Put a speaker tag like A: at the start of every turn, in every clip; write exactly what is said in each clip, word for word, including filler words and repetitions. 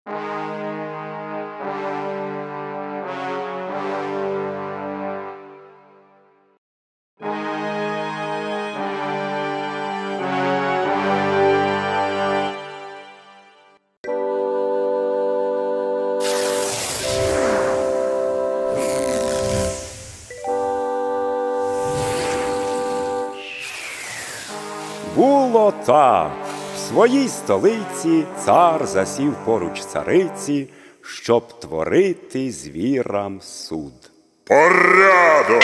A: Було так. В своїй столиці цар засів поруч цариці, щоб творити звірам суд.
B: Порядок!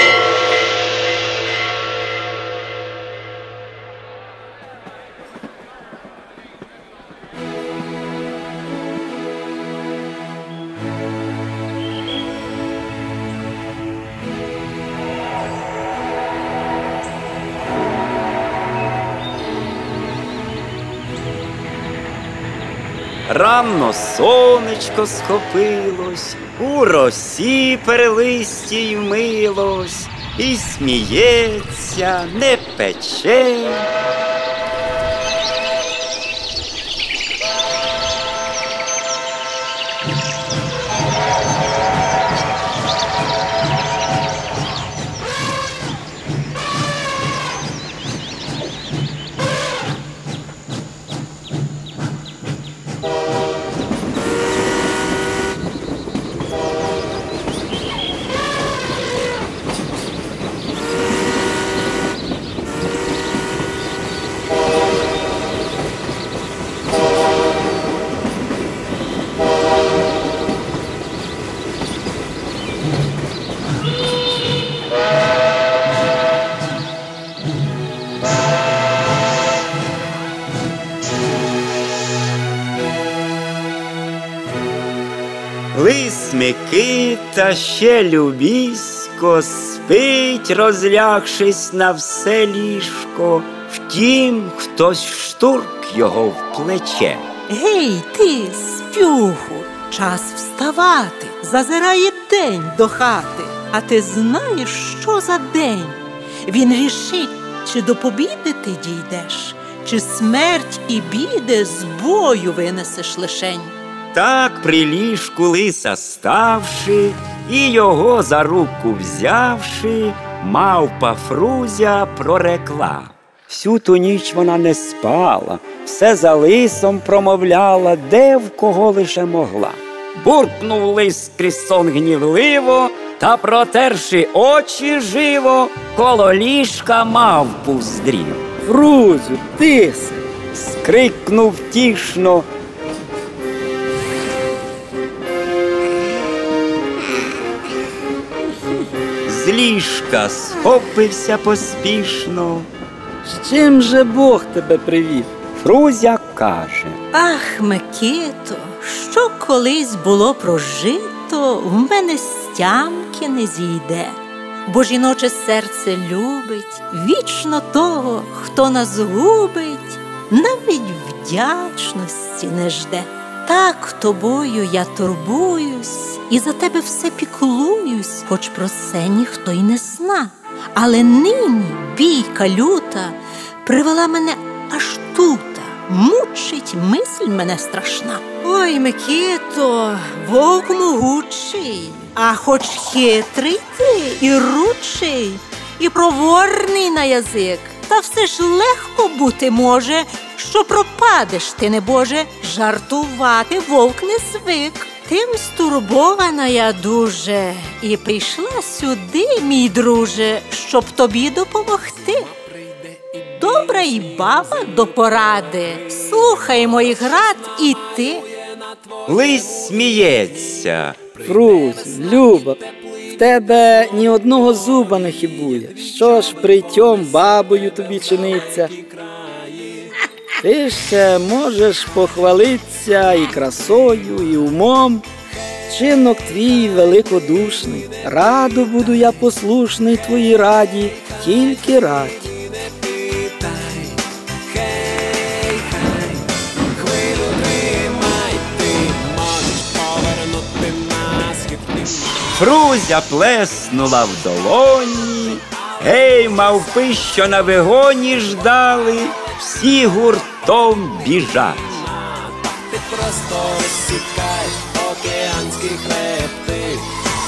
A: Рано сонечко схопилось, у росі перелистій вмилось, і сміється, не пече. Лис Микита ще любісько спить, розлягшись на все ліжко. Втім, хтось штурк його в плече.
C: Гей, ти, спюху, час вставати, зазирає день до хати. А ти знаєш, що за день? Він рішить, чи до побіди ти дійдеш, чи смерть і біди з бою винесеш лишень.
A: Так при ліжку лиса ставши, і його за руку взявши, мавпа Фрузя прорекла. Всю ту ніч вона не спала, все за лисом промовляла, де в кого лише могла. Буркнув лис крізь сон гнівливо, та, протерши очі живо, коло ліжка мавпу здрів.
D: Фрузю, тисе!
A: Скрикнув тішно. З ліжка схопився поспішно.
D: З чим же Бог тебе привів?
A: Фрузя каже.
C: Ах, Микито, що колись було прожито, в мене стямки не зійде. Бо жіноче серце любить вічно того, хто нас губить, навіть вдячності не жде. Так тобою я турбуюсь і за тебе все піклуюсь, хоч про це ніхто й не зна. Але нині бійка люта привела мене аж тута, мучить мисль мене страшна. Ой, Микито, вовк могучий, а хоч хитрий ти і ручий, і проворний на язик, та все ж легко бути може, що пропадеш ти, небоже, жартувати вовк не звик. Тим стурбована я дуже, і прийшла сюди, мій друже, щоб тобі допомогти. Добра й баба до поради, слухай моїх рад і ти.
A: Лис сміється.
D: Фрузю, Люба, в тебе ні одного зуба не хибує. Що ж притьом бабою тобі чиниться? Ти ще можеш похвалитися і красою, і умом. Чинок твій великодушний, радо буду я послушний твоїй раді, тільки радь.
A: Фрузя плеснула в долоні, гей, мавпи, що на вигоні ждали, всі гуртом біжать.
E: Ти просто розсікаєш океанські хребти.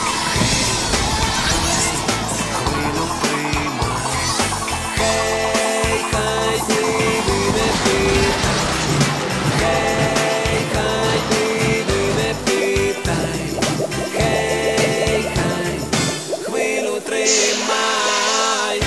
E: Хвилю приймай. Хей, хай ніби не питай. Хей, хай ніби не питай. Хей, хай хвилю тримай.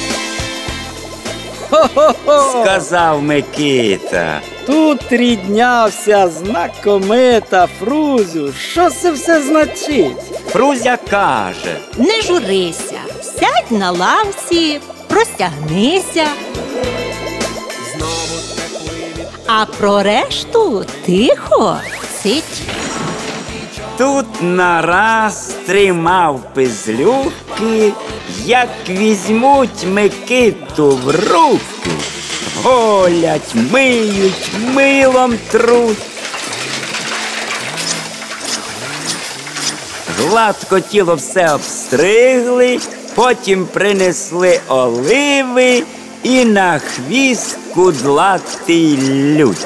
D: Хо-хо-хо!
A: Сказав Микита.
D: Тут рідня вся знакомита, Фрузю. Що це все значить?
A: Фрузя каже:
C: Не журися, сядь на лавці, простягнися.
E: Знову теплий від
C: А про решту тихо цить.
A: тут нараз три мавпи злюки, як візьмуть Микиту в руки, голять, миють, милом труть. Гладко тіло все обстригли, потім принесли оливи і на хвіст кудлатий лють.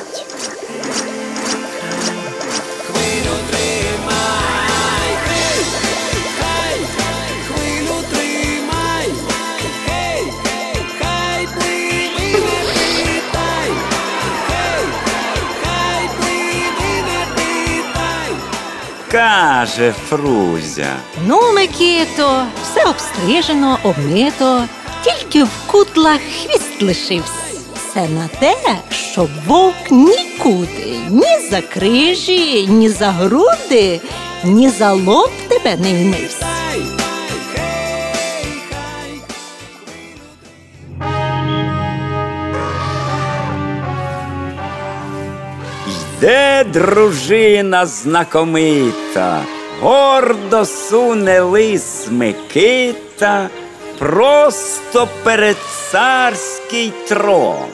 E: хвилю тримай. Хей, хай хвилю тримай. Хей, хай пливи, не питай. Хей, хай пливи, не питай.
A: Каже Фрузя:
C: Ну, Микито, все обстрижено, обмито, тільки в кудлах хвіст лишився. Це на те, щоб вовк нікуди, ні за крижі, ні за груди, ні за лоб тебе не вмився.
A: йде дружина знакомита, гордо суне лис Микита просто перед царський трон.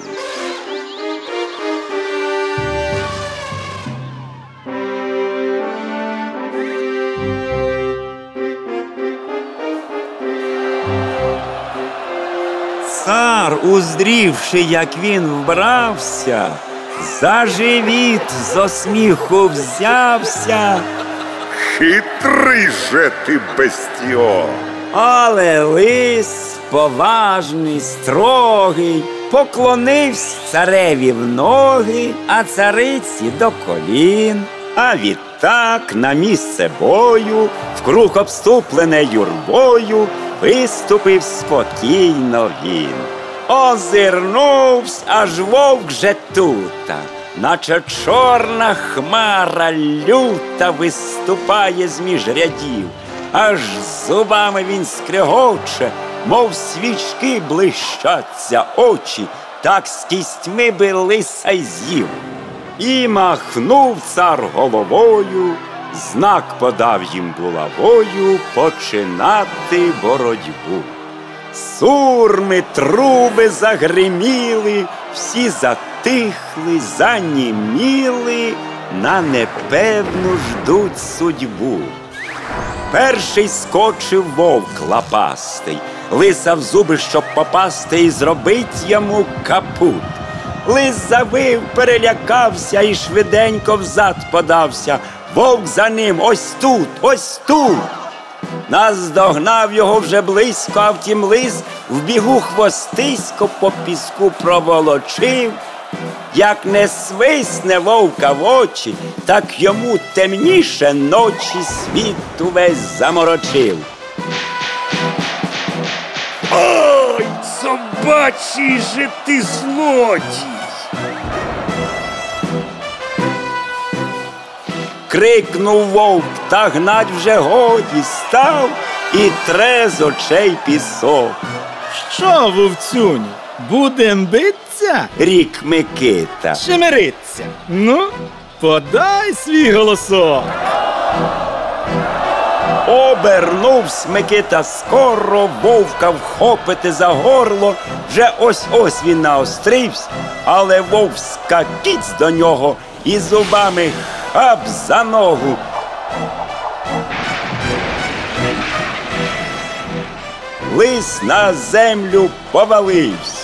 A: Цар, уздрівши, як він вбрався, за живіт зо сміху взявся.
B: Хитрий же ти bestіон.
A: Але лис, поважний, строгий, поклонився цареві в ноги, а цариці до колін. А відтак на місце бою, вкруг обступлене юрбою, виступив спокійно він. Озирнувсь, аж вовк же тута, наче чорна хмара люта виступає з-між рядів. Аж зубами він скрегоче, мов свічки блищаться очі, так з кістьми би лиса й з'їв. І махнув цар головою, знак подав їм булавою починати боротьбу. Сурми, труби загриміли, всі затихли, заніміли, на непевну ждуть судьбу. Перший скочив вовк лапастий, лиса в зуби, щоб попасти і зробить йому капут. Лис завив, перелякався і швиденько взад подався. Вовк за ним ось тут, ось тут. Наздогнав його вже близько, а втім лис в бігу хвостисько по піску проволочив. Як не свисне вовка в очі, так йому темніше ночі світ увесь заморочив.
B: Ой, собачий же ти злодій!
A: Крикнув вовк, та гнать вже годі став, і тре з очей пісок.
D: Що, вовцюню, будем биться
A: Рік Микита.
D: чи мириться? Ну, подай свій голосок.
A: Обернувсь Микита скоро, вовка вхопити за горло. Вже ось-ось він наостривсь, але вовк скакіць до нього і зубами хап за ногу. Лис на землю повалився.